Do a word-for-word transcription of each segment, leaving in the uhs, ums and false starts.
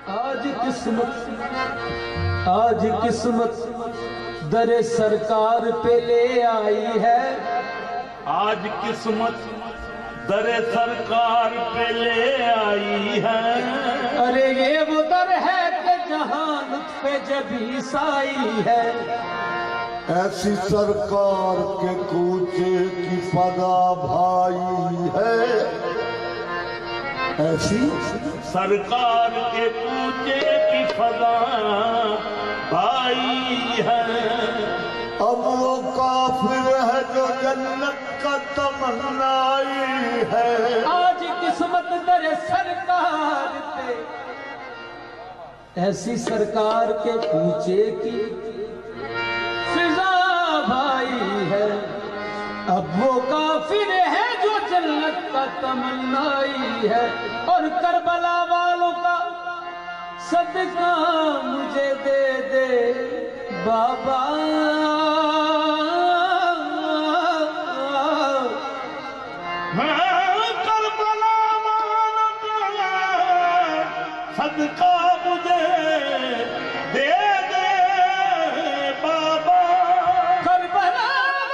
आज किस्मत आज किस्मत दरे सरकार पे ले आई है। आज किस्मत दरे सरकार पे ले आई है। अरे ये वो दर है कि जहां लुत्फ़े जबी साई है। ऐसी सरकार के कूचे की फदा भाई है। ऐसी सरकार के कूचे की फदा भाई है। अब वो काफिर है जो जन्नत का तमन्नाई है। आज किस्मत दरे सरकार पे ऐसी सरकार के कूचे की फिजा भाई है। अब वो काफिर है जो जन्नत का तमन्नाई है। और करबला वालों का सदका मुझे दे दे बाबा। करबला वालों का सदका मुझे दे दे बाबा। करबला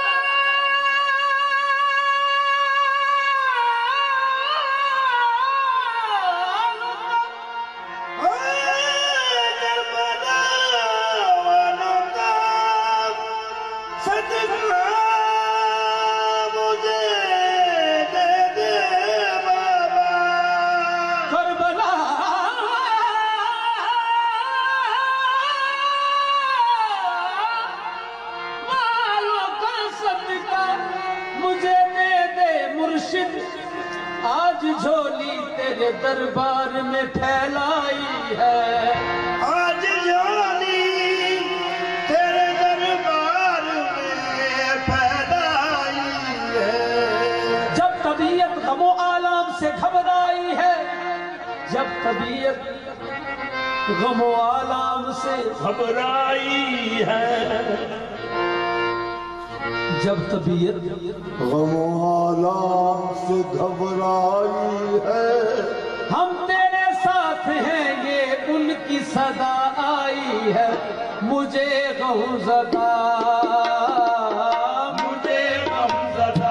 आज झोली तेरे दरबार में फैलाई है। आज झोली तेरे दरबार में फैलाई है। जब तबीयत गमो आलाम से घबराई है। जब तबीयत गमो आलाम से घबराई है। जब तबीयत गमो आलाम से घबराई है। हम तेरे साथ हैं ये उनकी सदा आई है। मुझे गमज़दा मुझे गमज़दा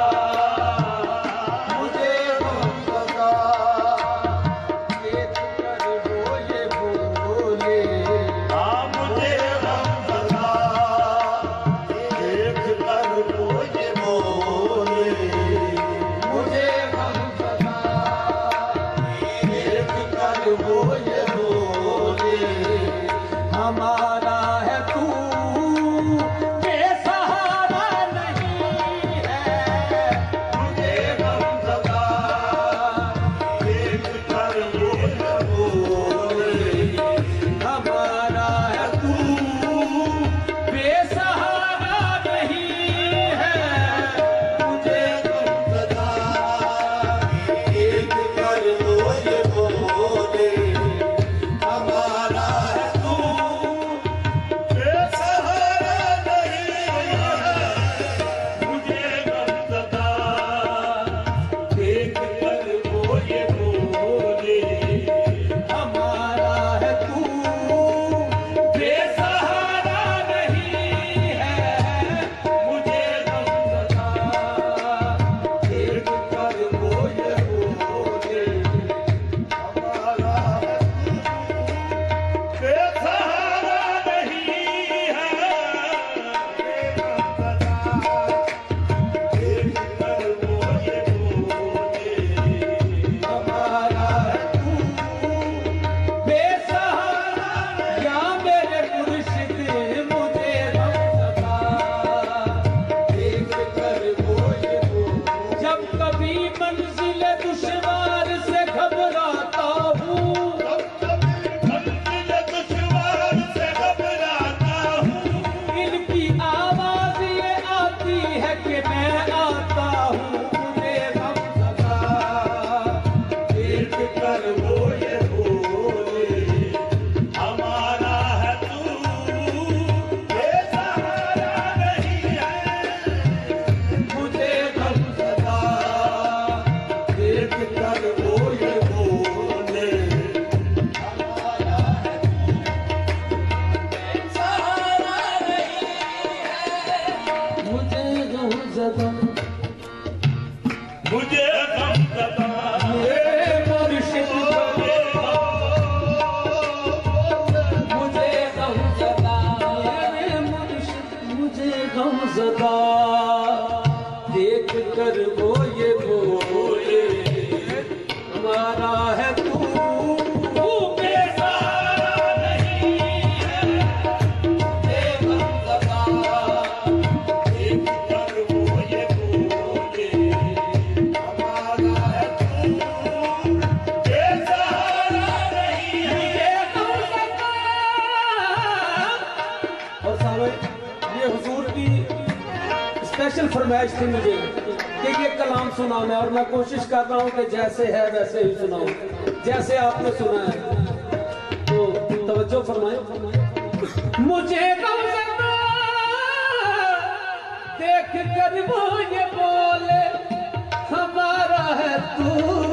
मुझे गमज़दा देख कर वो ये बोले। हाँ मुझे गमज़दा देख कर वो ये बोले। मुझे गमज़दा देख कर वो ये बोले। हमारा है तू फरमाइश थी मुझे कि ये कलाम सुनाना, और मैं कोशिश कर रहा हूँ कि जैसे है वैसे ही सुनाऊं, जैसे आपने सुना है। तो तवज्जो फरमाए। मुझे गमज़दा देख कर वो ये बोले, हमारा है तू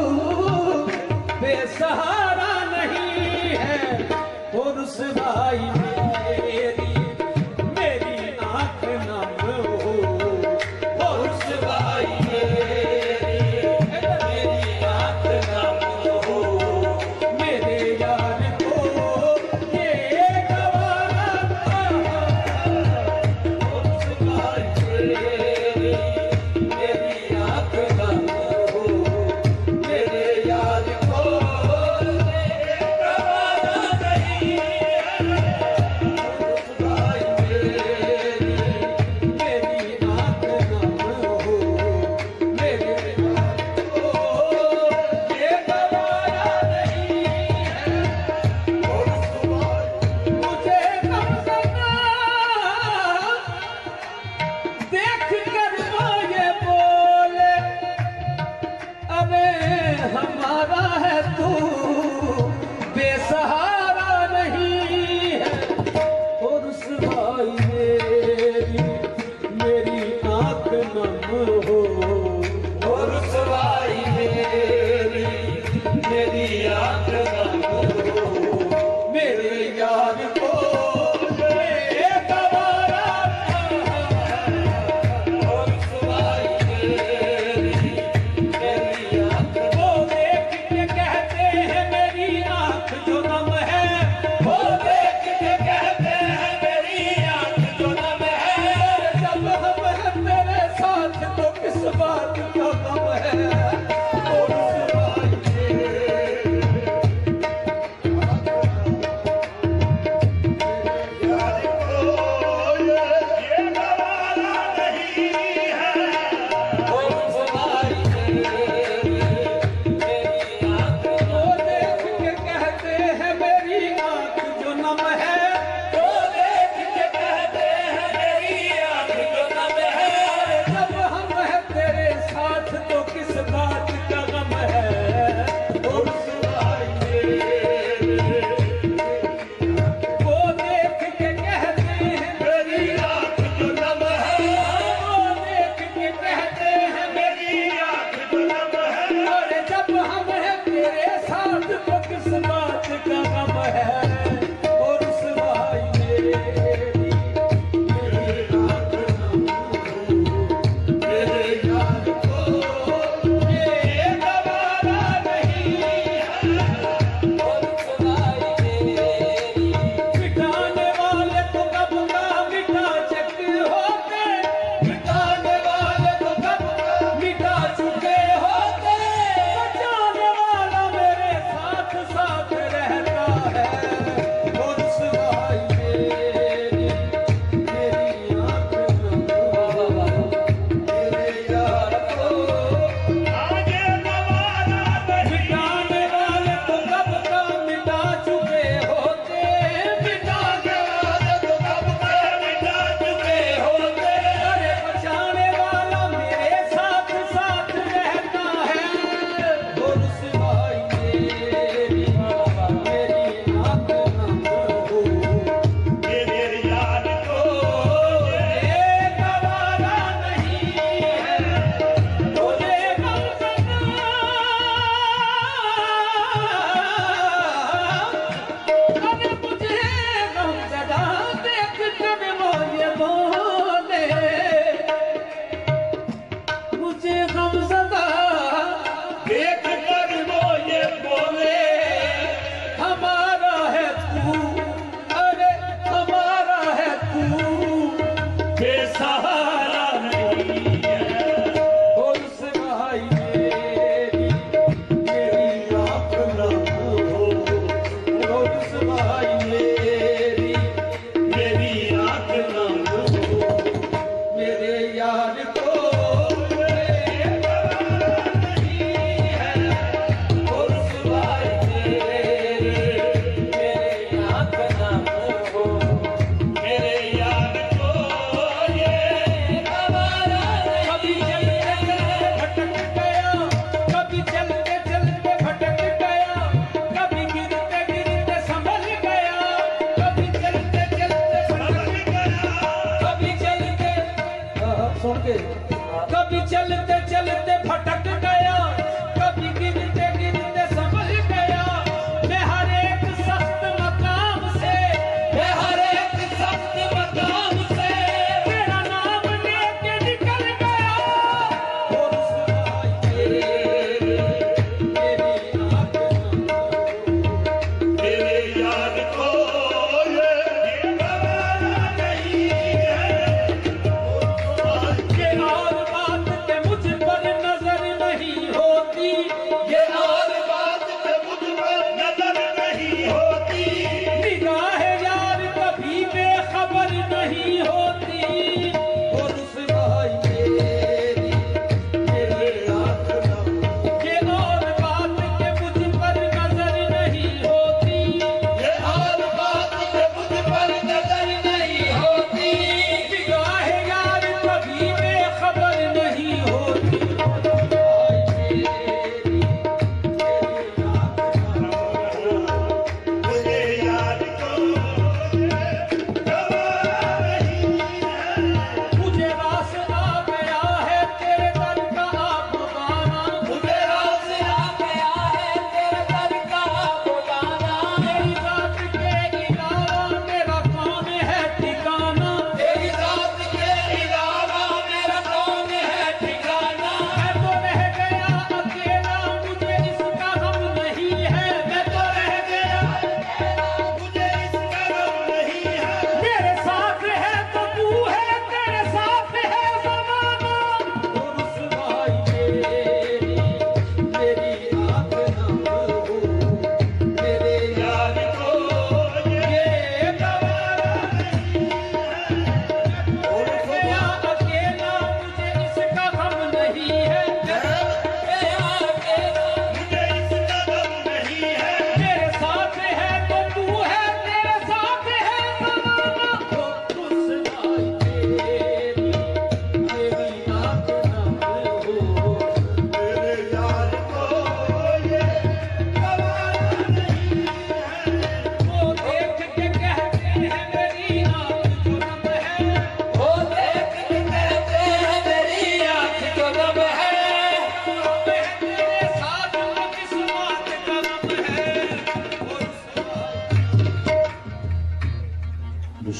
बेसहारा नहीं है, और उस भाई मेरी मेरी आंख नम हो, और उस भाई मेरी मेरी आंख नम हो, मेरे यार को ये गवारा था, और उस भाई मेरी मेरी आंख नम हो, मेरे यार को ये गवारा नहीं है।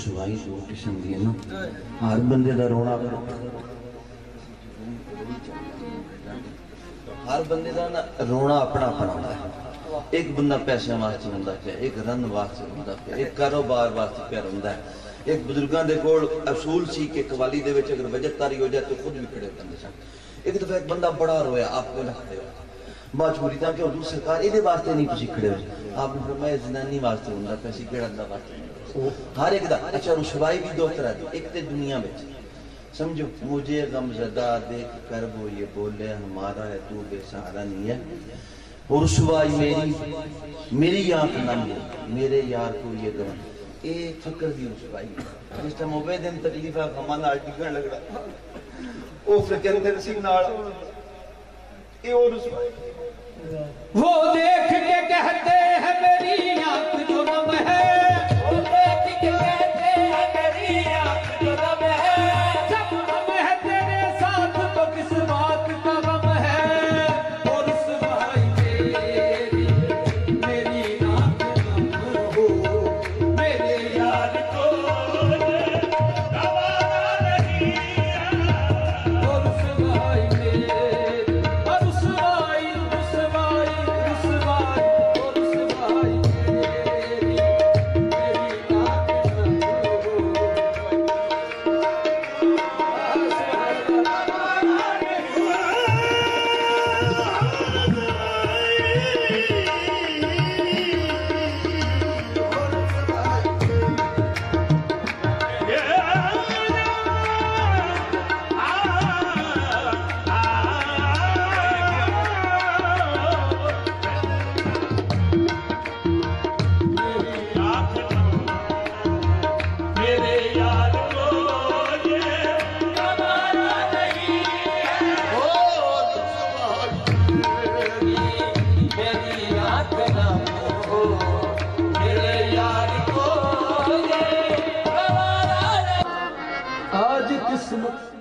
रुसवाई दो किस्म दी है ना, हर बंदे दा रोना हर बंदे दा ना रोना अपना अपना होता है। एक बंदा पैसे वास्ते रोंदा पिया, एक रन वास्ते रोंदा पिया, एक कारोबार वास्ते पिया रोंदा है। एक बुजुर्गों के कोल असूल सी कि कवाली दे विच अगर वजह तारी हो जाए तो खुद भी खड़े करते सन। एक दफा एक बंदा बड़ा रोया, आपको ना खड़े हो मजबूरी था कि हजूर सरकार ये वास्ते नहीं तुसी खड़े हो। आपने फरमाया जनानी वास्ते रोंदा पिया सी, केड़ा अल्लाह वास्ते नहीं। हर एक दा अच्छा रुसवाई भी दो तरह दी, एक ते दुनिया में समझो मुझे गमज़दा देख कर वो ये बोले हमारा है तू बेसहारा नहीं है। और रुसवाई मेरी मेरी आंख नम हो, मेरे यार को ये गम ये फकर दी रुसवाई। जिस टाइम मोबे दिन तकलीफ है गमा नाल टिकन लगड़ा ओ फिकर दे सी नाल ए ओ रुसवाई। वो देख के कहते हैं मेरी आंख जो नम है, वो देख के कहते हैं मेरी आंख जो नम है। जब हम है तेरे साथ तो किस बात का गम है। और रुसवाई मेरी मेरी आंख नम हो, मेरे यार को गवारा नहीं है। और रुसवाई मेरी और रुसवाई रुसवाई रुसवाई और रुसवाई मेरी मेरी आंख नम हो। मेरे यार को ये गवारा नहीं है। ओ रुसवाई मेरी आंख नम हो, मेरे यार को ये गवारा नहीं। आज किस्मत